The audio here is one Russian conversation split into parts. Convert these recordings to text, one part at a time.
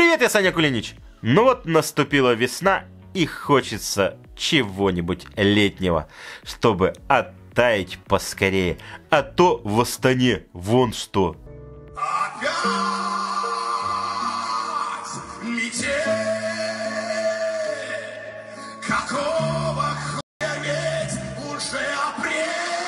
Привет, я Саня Кулинич. Ну вот наступила весна, и хочется чего-нибудь летнего, чтобы оттаять поскорее. А то в Астане вон что. Опять метель. Какого хуя, ведь уже апрель.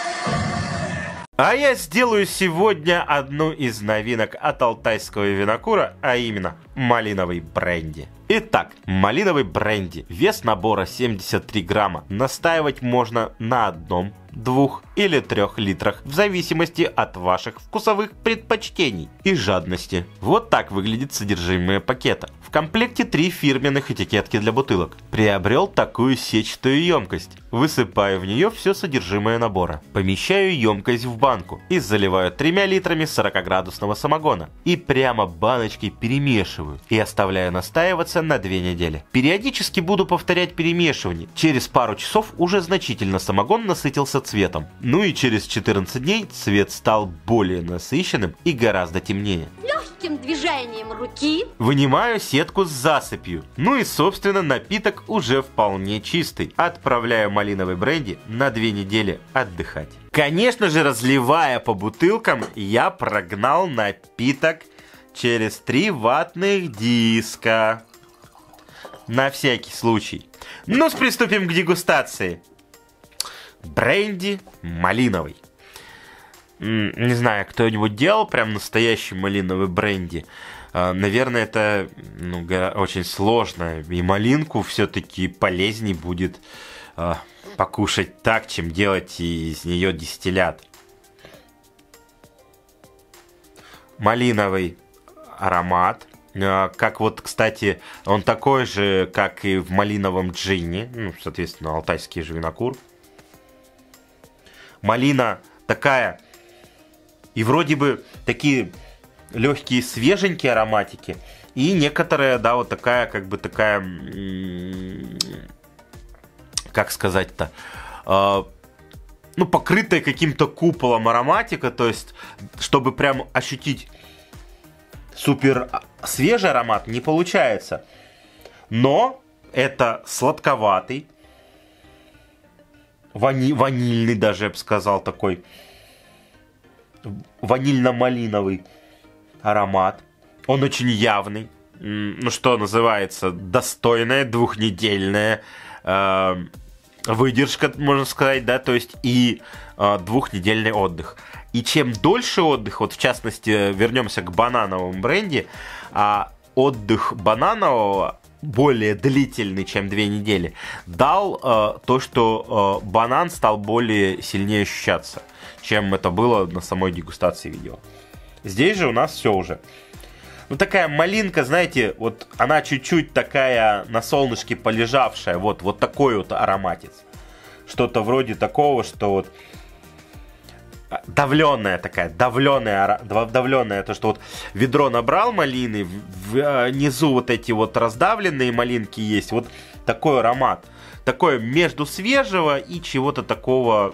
А я сделаю сегодня одну из новинок от алтайского винокура, а именно малиновый бренди. Итак, малиновый бренди. Вес набора 73 грамма. Настаивать можно на 1, 2 или 3 литрах, в зависимости от ваших вкусовых предпочтений и жадности. Вот так выглядит содержимое пакета. В комплекте 3 фирменных этикетки для бутылок. Приобрел такую сетчатую емкость. Высыпаю в нее все содержимое набора. Помещаю емкость в банку и заливаю 3 литрами 40-градусного самогона. И прямо баночкой перемешиваю и оставляю настаиваться на 2 недели. Периодически буду повторять перемешивание. Через пару часов уже значительно самогон насытился цветом. Ну и через 14 дней цвет стал более насыщенным и гораздо темнее. Легким движением руки Вынимаю сетку с засыпью. Ну и собственно напиток уже вполне чистый. Отправляю малиновый бренди на 2 недели отдыхать. Конечно же, разливая по бутылкам, я прогнал напиток через 3 ватных диска. На всякий случай. Ну, приступим к дегустации. Бренди малиновый. Не знаю, кто-нибудь делал прям настоящий малиновый бренди. Наверное, это очень сложно. И малинку все-таки полезней будет покушать так, чем делать из нее дистиллят. Малиновый аромат. Как вот, кстати, он такой же, как и в малиновом джине. Ну, соответственно, алтайский же винокур. Малина такая. И вроде бы такие легкие, свеженькие ароматики. И некоторая, да, вот такая, как бы такая, как сказать-то, покрытая каким-то куполом ароматика. То есть, чтобы прям ощутить супер свежий аромат, не получается. Но это сладковатый, ванильный даже, я бы сказал, такой ванильно-малиновый аромат. Он очень явный. Ну, что называется, достойная двухнедельная выдержка, можно сказать, да, то есть и 2-недельный отдых. И чем дольше отдых, вот в частности, вернемся к банановому бренди, отдых бананового более длительный, чем 2 недели, дал то, что банан стал более сильнее ощущаться, чем это было на самой дегустации видео. Здесь же у нас все уже. Ну, такая малинка, знаете, вот она чуть-чуть такая на солнышке полежавшая, вот такой вот ароматец. Что-то вроде такого, что вот давленная такая, давленная, то, что вот ведро набрал малины, внизу вот эти вот раздавленные малинки есть, вот такой аромат. Такое между свежего и чего-то такого.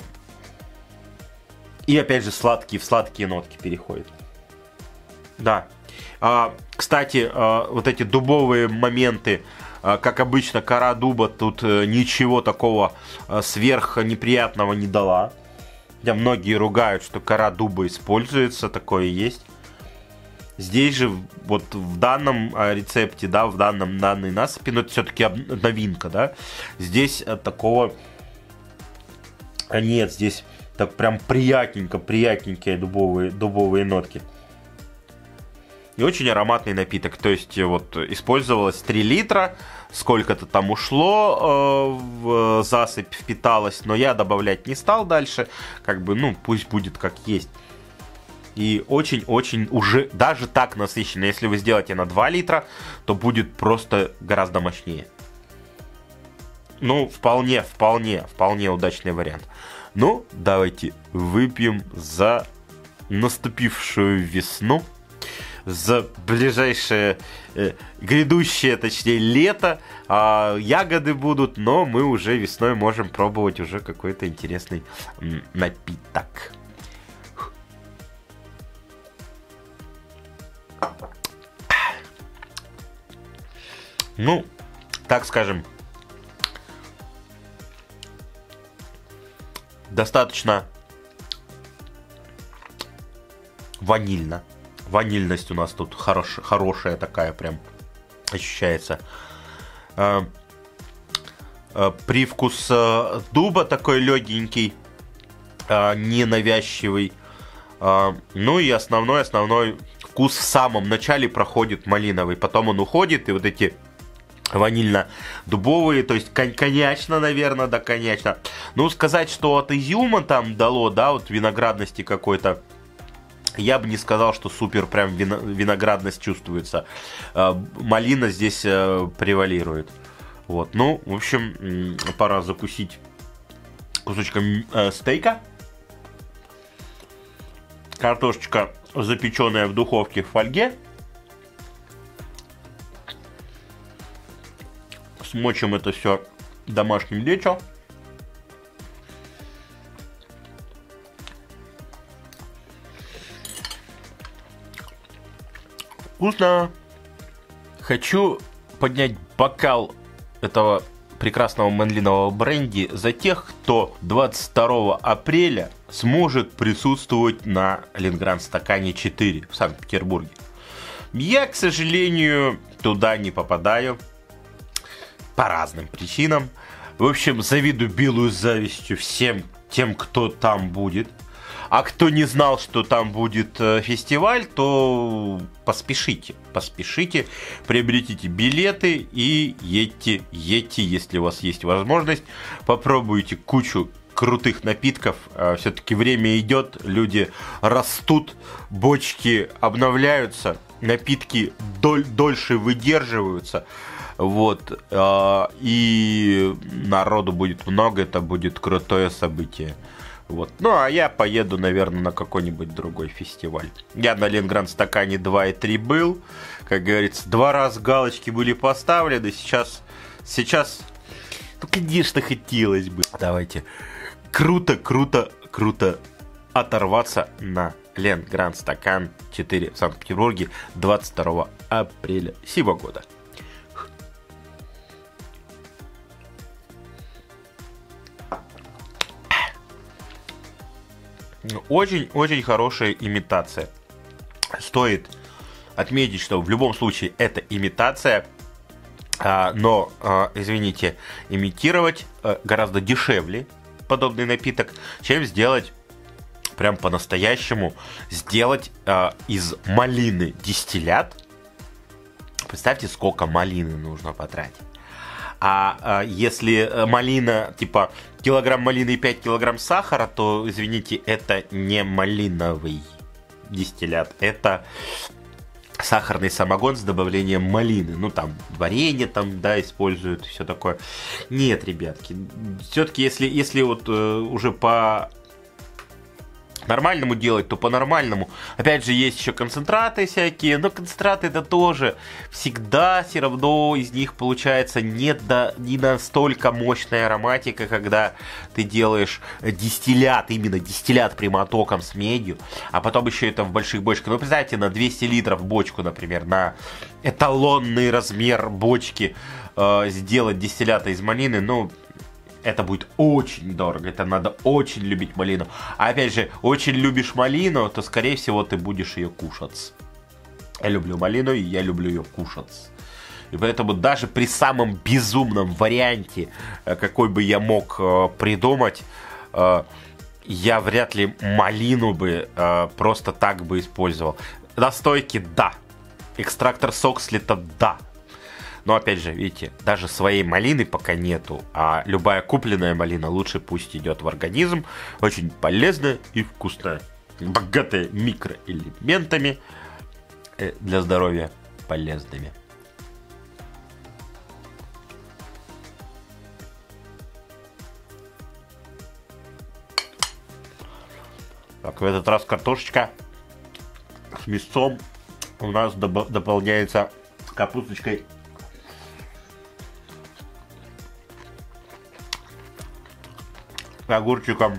И опять же в сладкие нотки переходит. Да. Кстати, вот эти дубовые моменты, как обычно, кора дуба тут ничего такого сверх неприятного не дала. Хотя многие ругают, что кора дуба используется, такое есть. Здесь же, вот в данном рецепте, да, в данной насыпи, но это все-таки новинка, да, здесь такого нет, здесь так прям приятненькие дубовые нотки. И очень ароматный напиток. То есть вот использовалось 3 литра, сколько-то там ушло в засыпь, впиталось, но я добавлять не стал дальше. Как бы, пусть будет как есть. И очень-очень уже даже так насыщенно. Если вы сделаете на 2 литра, то будет просто гораздо мощнее. Ну, вполне удачный вариант. Ну, давайте выпьем за наступившую весну, за ближайшее грядущее, точнее, лето. Ягоды будут, но мы уже весной можем пробовать уже какой-то интересный напиток. ну, так скажем, достаточно ванильно. Ванильность у нас тут хорошая такая прям ощущается. Привкус дуба такой легенький, ненавязчивый. Ну и основной вкус в самом начале проходит малиновый, потом он уходит, и вот эти ванильно-дубовые, то есть коньячно, наверное, да, коньячно. Ну, сказать, что от изюма там дало, да, вот виноградности какой-то, я бы не сказал, что супер прям виноградность чувствуется. Малина здесь превалирует. Вот, ну, в общем, пора закусить кусочком стейка. Картошечка, запеченная в духовке в фольге. Смочим это все домашним лечо. Вкусно! Хочу поднять бокал этого прекрасного малинового бренди за тех, кто 22 апреля сможет присутствовать на Ленгранд-стакане 4 в Санкт-Петербурге. Я, к сожалению, туда не попадаю по разным причинам. В общем, завидую белую завистью всем тем, кто там будет. А кто не знал, что там будет фестиваль, то поспешите, приобретите билеты и едьте, если у вас есть возможность. Попробуйте кучу крутых напитков. Все-таки время идет, люди растут, бочки обновляются, напитки дольше выдерживаются. Вот, и народу будет много, это будет крутое событие. Вот. Ну, а я поеду, наверное, на какой-нибудь другой фестиваль. Я на Ленгранд-стакане 2 и 3 был. Как говорится, 2 раза галочки были поставлены. Сейчас, ну, конечно, хотелось бы. Давайте круто оторваться на Ленгранд-стакан 4 в Санкт-Петербурге 22 апреля сего года. Очень хорошая имитация. Стоит отметить, что в любом случае это имитация, но, извините, имитировать гораздо дешевле подобный напиток, чем сделать прям по-настоящему, сделать из малины дистиллят. Представьте, сколько малины нужно потратить. А если малина, типа килограмм малины и 5 килограмм сахара, то, извините, это не малиновый дистиллят, это сахарный самогон с добавлением малины. Ну, там, варенье там, да, используют, все такое. Нет, ребятки, все-таки, если вот уже по нормальному делать, то по-нормальному. Опять же, есть еще концентраты всякие, но концентраты это тоже всегда все равно из них получается не настолько мощная ароматика, когда ты делаешь дистиллят, именно дистиллят прямотоком с медью, а потом еще это в больших бочках. Ну, представьте, на 200 литров бочку, например, на эталонный размер бочки сделать дистиллята из малины, ну, это будет очень дорого, это надо очень любить малину. А опять же, очень любишь малину, то, скорее всего, ты будешь ее кушать. Я люблю малину, и я люблю ее кушать. И поэтому даже при самом безумном варианте, какой бы я мог придумать, я вряд ли малину бы просто так бы использовал. Настойки, да. Экстрактор сокслита, да. Но опять же, видите, даже своей малины пока нету, а любая купленная малина лучше пусть идет в организм. Очень полезная и вкусная, богатая микроэлементами, для здоровья полезными. Так, в этот раз картошечка с мясом у нас дополняется капусточкой, огурчиком,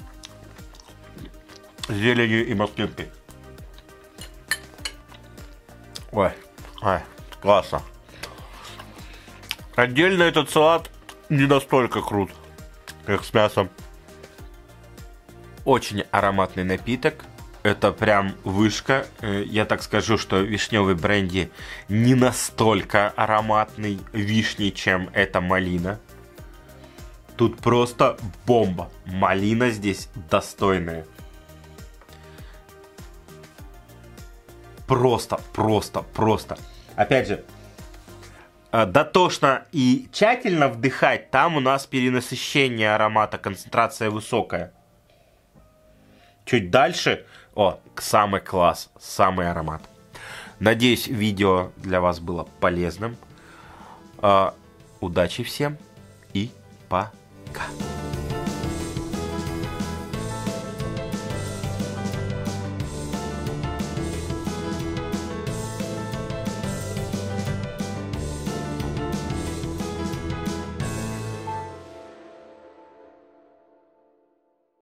зеленью и маслинкой. Ой, классно. Отдельно этот салат не настолько крут, как с мясом. Очень ароматный напиток. Это прям вышка. Я так скажу, что вишневый бренди не настолько ароматный вишней, чем эта малина. Тут просто бомба. Малина здесь достойная. Просто. Опять же, дотошно и тщательно вдыхать, там у нас перенасыщение аромата, концентрация высокая. Чуть дальше, самый класс, самый аромат. Надеюсь, видео для вас было полезным. Удачи всем и пока.